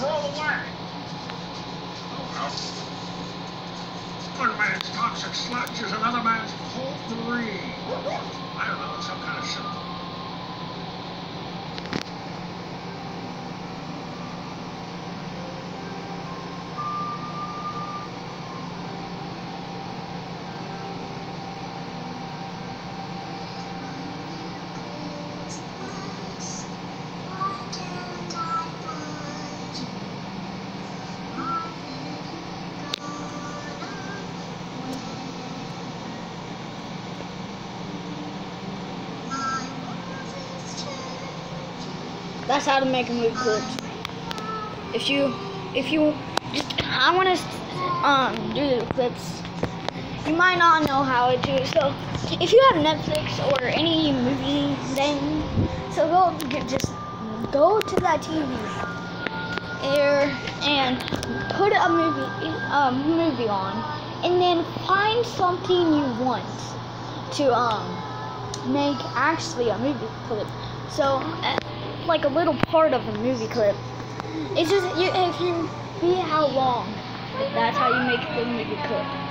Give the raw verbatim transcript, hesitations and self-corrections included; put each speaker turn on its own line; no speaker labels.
throw away. Oh well. One man's toxic sludge is another man's potpourri. I don't know, it's some kind of symbol.
That's how to make a movie clip. If you, if you, just, I want to um do the clips. You might not know how to do it. So if you have Netflix or any movie thing, so go just go to that T V there and put a movie a movie on, and then find something you want to um make actually a movie clip. So. Uh, like a little part of a movie clip. It's just you, if you see how long, that's how you make a good movie clip.